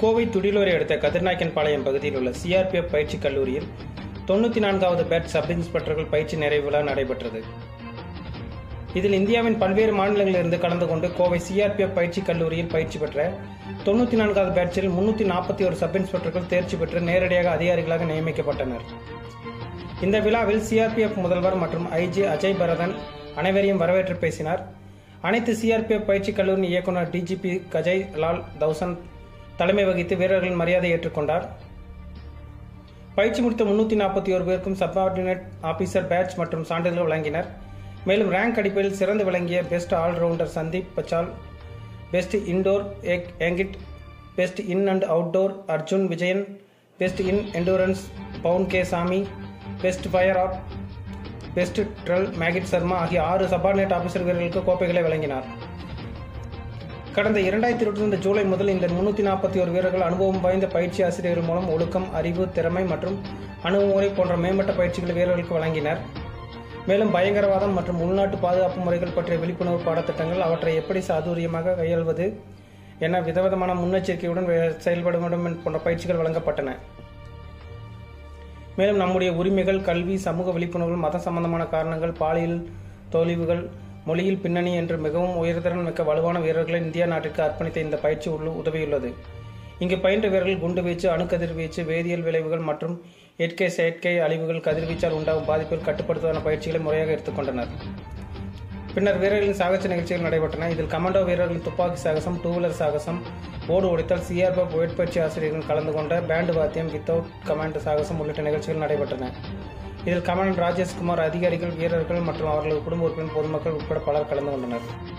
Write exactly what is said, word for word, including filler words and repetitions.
கோவை துடிலூரை அடுத்த கதிர்நாயக்கன்பாளையம் பகுதியில் உள்ள சிஆர்பிஎஃப் பயிற்சி கல்லூரியில் தொண்ணூற்றி நான்காவது பேட்ச் சப் இன்ஸ்பெக்டர்கள் பயிற்சி நிறைவு விழா நடைபெற்றது. இதில் இந்தியாவின் பல்வேறு மாநிலங்களிலிருந்து கலந்து கொண்டு கோவை சிஆர்பிஎஃப் பயிற்சி கல்லூரியில் பயிற்சி பெற்ற தொண்ணூற்றி நான்காவது பேட்சில் முன்னூற்றி நாற்பத்தி ஒரு சப் இன்ஸ்பெக்டர்கள் தேர்ச்சி பெற்று நேரடியாக அதிகாரிகளாக நியமிக்கப்பட்டனர். இந்த விழாவில் சிஆர்பிஎஃப் முதல்வர் மற்றும் ஐஜி அஜய் பரதன் அனைவரையும் வரவேற்று பேசினார். அனைத்து சிஆர்பிஎஃப் பயிற்சி கல்லூரியின் இயக்குநர் டிஜிபி கஜய் லால் தௌசன் தலைமை வகித்து வீரர்களின் மரியாதை ஏற்றுக்கொண்டார். பயிற்சி முடித்த முன்னூற்றி நாற்பத்தி ஒரு பேருக்கும் சப்பார்டினேட் ஆபீசர் பேட்ச் மற்றும் சான்றிதழ்கள் வழங்கினர். மேலும் ரேங்க் அடிப்படையில் சிறந்து விளங்கிய பெஸ்ட் ஆல்ரவுண்டர் சந்தீப் பச்சால், பெஸ்ட் இன்டோர் ஏங்கிட், best in and outdoor Arjun Vijayan, best in endurance பவுன் கே சாமி, பெஸ்ட் ஃபயர் ஆப், பெஸ்ட் ட்ரெல் மேகிட் சர்மா ஆகிய ஆறு சப்பார்டினேட் ஆபீசர் வீரர்களுக்கு கோப்பைகளை வழங்கினார். கடந்த இரண்டாயிரத்தி இருபத்தி ரெண்டு ஜூலை முதல் இந்த முன்னூற்றி நாற்பத்தி ஒரு வீரர்கள் அனுபவம் வாய்ந்த பயிற்சி ஆசிரியர்கள் மூலம் ஒழுக்கம், அறிவு, திறமை மற்றும் அணுகுமுறை போன்ற மேம்பட்ட பயிற்சிகளை வீரர்களுக்கு வழங்கினர். மேலும் பயங்கரவாதம் மற்றும் உள்நாட்டு பாதுகாப்பு முறைகள் பற்றிய விழிப்புணர்வு பாடத்திட்டங்கள், அவற்றை எப்படி சாதுரியமாக கையாள்வது என விதவிதமான முன்னெச்சரிக்கையுடன் செயல்பட வேண்டும் போன்ற பயிற்சிகள் வழங்கப்பட்டன. மேலும் நம்முடைய உரிமைகள், கல்வி, சமூக விழிப்புணர்வு, மத சம்பந்தமான காரணங்கள், பாலியல் தொலைவுகள், மொழியில் பின்னணி என்று மிகவும் உயர்திறன் மிக்க வலுவான வீரர்களை இந்தியா நாட்டிற்கு அர்ப்பணித்த இந்த பயிற்சி உதவியுள்ளது. இங்கு பயின்ற வீரர்கள் குண்டுவீச்சு, அணுக்கதிர்வீச்சு, வேதியியல் விளைவுகள் மற்றும் இயற்கை செயற்கை அழிவுகள், கதிர்வீச்சால் உண்டாகும் பாதிப்புகள் கட்டுப்படுத்துவதான பயிற்சிகளை முறையாக எடுத்துக்கொண்டனர். பின்னர் வீரர்களின் சாகச நிகழ்ச்சிகள் நடைபெற்றன. இதில் கமாண்டோ வீரர்களின் துப்பாக்கி சாகசம், டூ வீலர் சாகசம், ஓடு ஒடித்தல், சிஆர்பிஎஃப் உயற்பயிற்சி ஆசிரியர்கள் கலந்து கொண்ட பேண்டு வாத்தியம், வித்தவுட் கமாண்ட் சாகசம் உள்ளிட்ட நிகழ்ச்சிகள் நடைபெற்றன. இதில் கமாண்டர் ராஜேஷ்குமார், அதிகாரிகள், வீரர்கள் மற்றும் அவர்களது குடும்ப உறுப்பினர், பொதுமக்கள் உட்பட பலர் கலந்து கொண்டனர்.